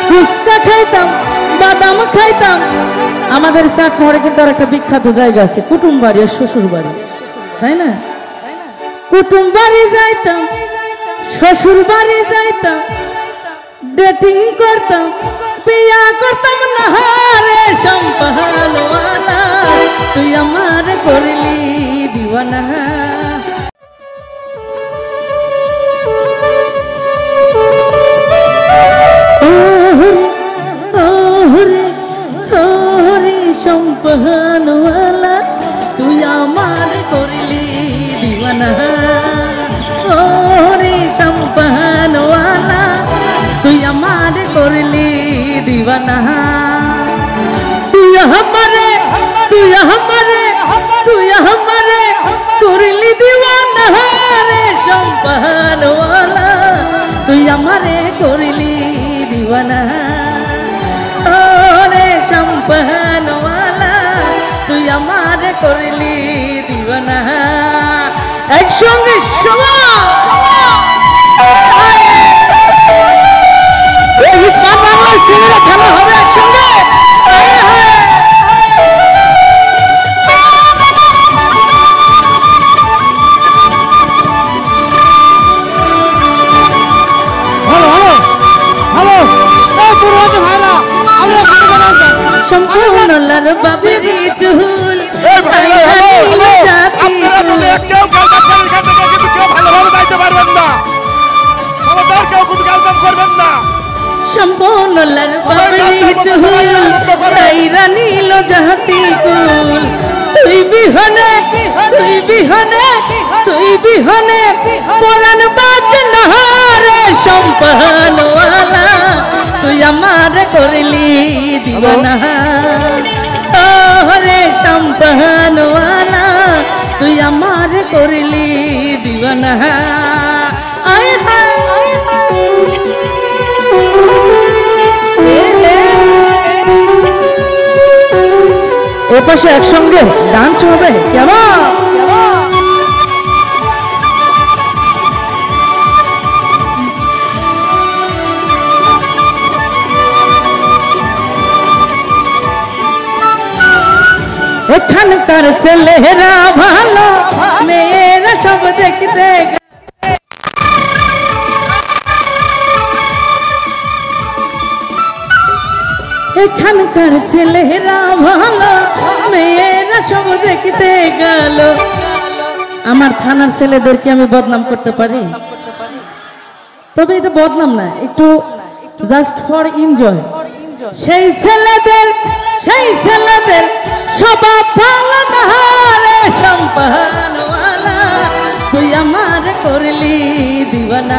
ফুচকা খাইতাম, বাদাম খাইতাম। আমাদের চাটমোহরে কিন্তু আর একটা বিখ্যাত জায়গা আছে, কুটুম বাড়ি আর শ্বশুর বাড়ি, তাই না? কুটুম বাড়ি যাইতাম, শ্বশুর বাড়ি যাইতাম, ডেটিং করতাম, বিয়া করতাম না রে সম্পানওয়ালা, তুই আমার করলি দিওয়ানা। সম্পানওয়ালা তুই আমার করলি দিওয়ানা, ওরে সম্পানওয়ালা তুই আমার করলি দিওয়ানা। তুই আমারে করলি দিওয়ানা রে সম্পানওয়ালা, তুই আমারে করলি দিওয়ানা, ওরে সম্পানওয়ালা তুই আমার করলি দিওয়ানা। একসঙ্গে খেলা হবে একসঙ্গে। সম্পূর্ণলার বাবরি চুল সম্পূর্ণলার বাবরি চুল তাইরা নীল জাতি কুল, তুই বিহনে পরাণ বাঁচে না রে সম্পানওয়ালা, তুই আমার করলি দিওয়ানা, রে সম্পানওয়ালা তুই আমার করলি দিওয়ানা। এ পাশে একসঙ্গে ডান্স হবে কেমন? এখানকার ছেলেরা ভালো, মেয়েরা সব দেখতে, এখানকার ছেলেরা ভালো, মেয়েরা সব দেখতে গেল। আমার থানার ছেলেদেরকে আমি বদনাম করতে পারি, তবে এটা বদনাম না, একটু জাস্ট ফর এনজয়। সেই ছেলেদের স্বভাব ভালো না রে সম্পানওয়ালা, তুই আমার করলি দিওয়ানা,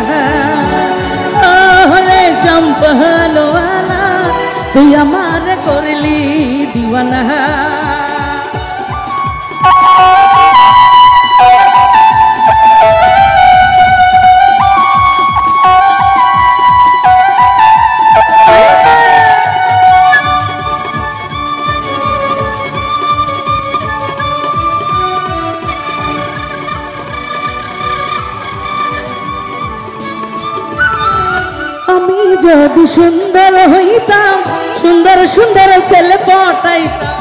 রে সম্পানওয়ালা তুই আমার করলি দিওয়ানা। আমি যদি সুন্দর হইতাম, সুন্দর সুন্দর ছেলে পটাইতাম,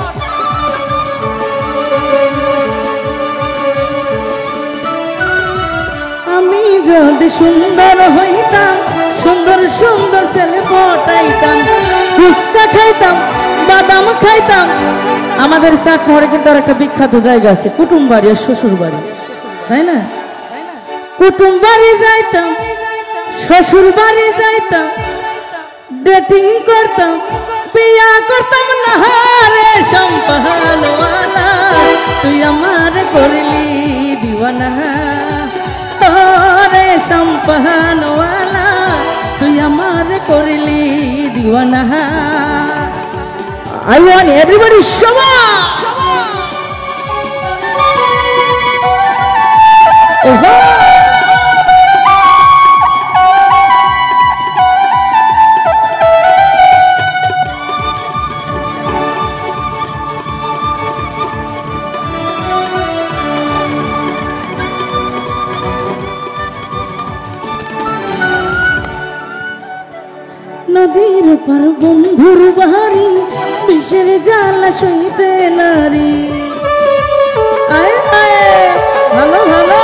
আমি যদি সুন্দর হইতাম, সুন্দর সুন্দর ছেলে পটাইতাম, ফুচকা খাইতাম, বাদাম খাইতাম। আমাদের চাটমোহরে কিন্তু আর একটা বিখ্যাত জায়গা আছে, কুটুম বাড়ি আর শ্বশুর বাড়ি, তাই না? কুটুম বাড়ি যাইতাম, শ্বশুর বাড়ি যাইতাম, ডেটিং করতাম, বিয়া করতাম না রে সম্পানওয়ালা, তুই আমার করলি দিওয়ানা, রে সম্পানওয়ালা তুই আমার করলি দিওয়ানা। I want everybody show up. নদীর পার বন্ধুর বাড়ি বিষের জ্বালা সইতে নারী। আয় আয় ভালো ভালো।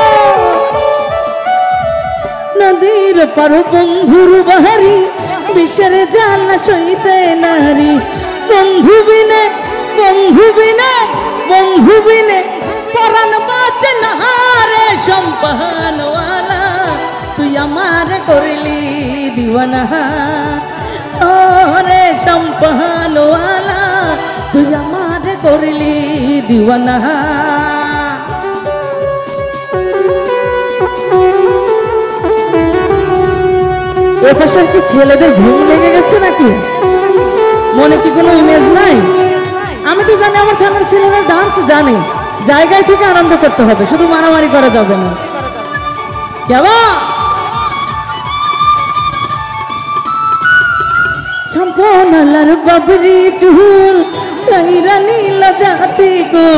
নদীর পার বন্ধুর বাড়ি বিষের জ্বালা সইতে নারী। বন্ধু বিনে বন্ধু বিনে বন্ধু বিনে পরাণ বাঁচে না রে সম্পানওয়ালা, তুই আমার করলি দিওয়ানা। ও রে সম্পানওয়ালা, তুই আমার করলি দিওয়ানা। এ পাশে কি ছেলেদের ঘুম লেগে গেছে নাকি? মনে কি কোনো ইমেজ নাই? আমি তো জানি আমার থানার ছেলেরা ডান্স জানে, জায়গায় থেকে আনন্দ করতে হবে, শুধু মারামারি করা যাবে না। কেমন সম্পনালার বাবরি চুল কাইরা নীল জাতি গো,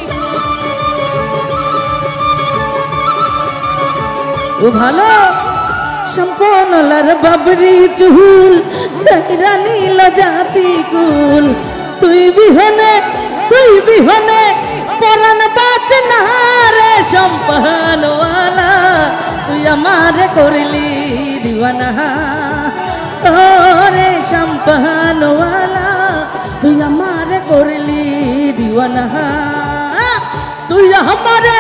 ও ভালো। সম্পনালার বাবরি চুল কাইরা নীল জাতি কুল, তুই বিহনে পরাণ বাঁচে না রে সম্পানওয়ালা, তুই আমার করলি দিওয়ানা। ও রে সম্পানওয়ালা, তুই আমার করলি দিওয়ানা। তুই আমারে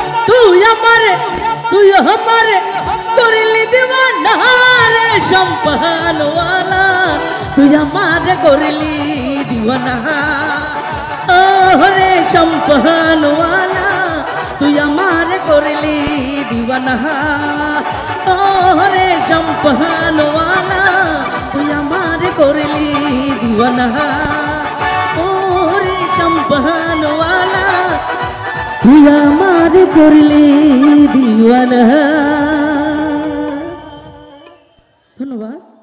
করলি দিওয়ানা রে সম্পানওয়ালা, তুই আমার করলি দিওয়ানা। ও রে সম্পানওয়ালা, তুই আমার করলি দিওয়ানা। ও রে সম্পানওয়ালা, তুই আমার করলি দিওয়ানা। ও রে সম্পানওয়ালা, তুই আমার করলি দিওয়ানা। ধন্যবাদ।